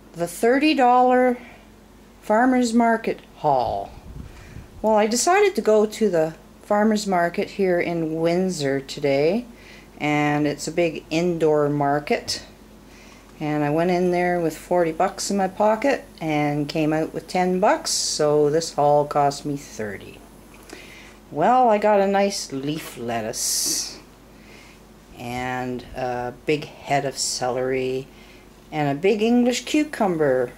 the $30 farmers market haul. Well, I decided to go to the farmers market here in Windsor today, and it's a big indoor market, and I went in there with 40 bucks in my pocket and came out with 10 bucks, so this haul cost me 30. Well, I got a nice leaf lettuce and a big head of celery and a big English cucumber,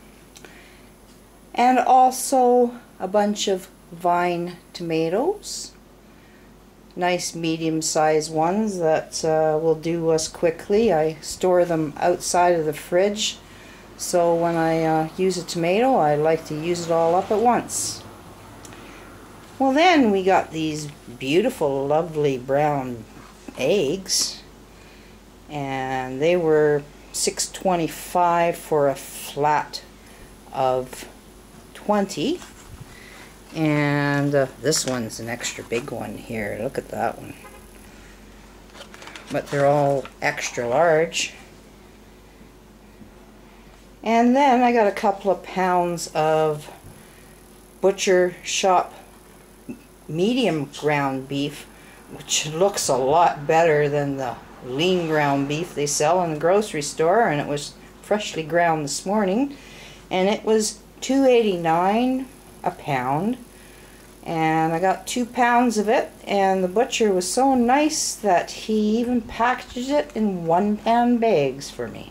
and also a bunch of vine tomatoes, nice medium-sized ones that will do us quickly. I store them outside of the fridge, so when I use a tomato, I like to use it all up at once. Well, then we got these beautiful, lovely brown eggs, and they were $6.25 for a flat of 20. And this one's an extra big one here. Look at that one. But they're all extra large. And then I got a couple of pounds of butcher shop medium ground beef, which looks a lot better than the lean ground beef they sell in the grocery store, and it was freshly ground this morning, and it was $2.89 a pound, and I got 2 pounds of it, and the butcher was so nice that he even packaged it in 1-pound bags for me.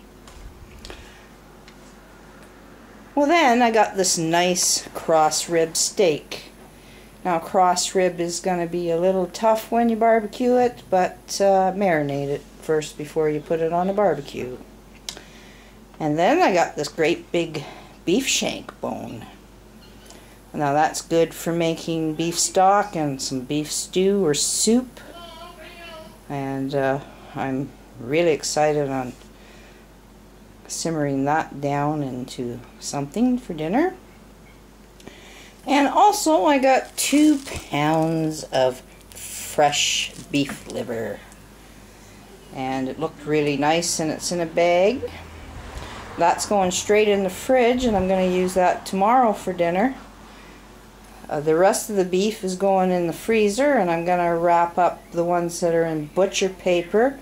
Well, then I got this nice cross rib steak. Now, cross rib is going to be a little tough when you barbecue it, but marinate it first before you put it on a barbecue. And then I got this great big beef shank bone. Now that's good for making beef stock and some beef stew or soup. And I'm really excited on simmering that down into something for dinner. And also I got 2 pounds of fresh beef liver. And it looked really nice, and it's in a bag. That's going straight in the fridge, and I'm going to use that tomorrow for dinner. The rest of the beef is going in the freezer, and I'm going to wrap up the ones that are in butcher paper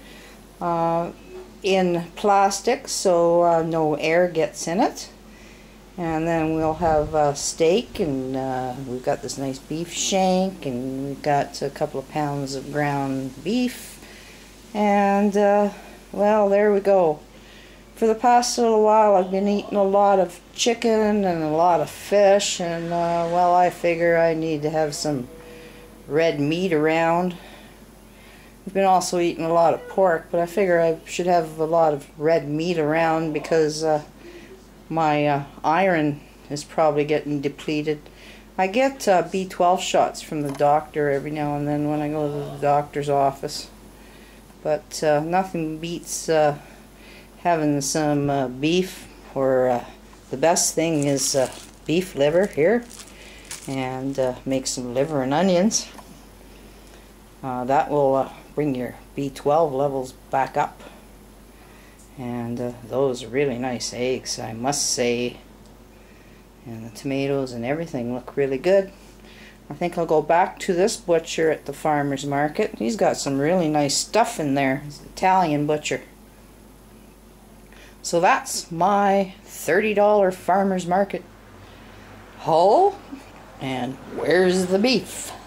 in plastic so no air gets in it. And then we'll have steak, and we've got this nice beef shank, and we've got a couple of pounds of ground beef, and well, there we go. For the past little while I've been eating a lot of chicken and a lot of fish, and well, I figure I need to have some red meat around. I've been also eating a lot of pork, but I figure I should have a lot of red meat around because my iron is probably getting depleted. I get B12 shots from the doctor every now and then when I go to the doctor's office. But nothing beats having some beef, or the best thing is beef liver here. And make some liver and onions. That will bring your B12 levels back up. And those are really nice eggs, I must say. And the tomatoes and everything look really good. I think I'll go back to this butcher at the farmer's market. He's got some really nice stuff in there. He's an Italian butcher. So that's my $30 farmer's market haul. And where's the beef?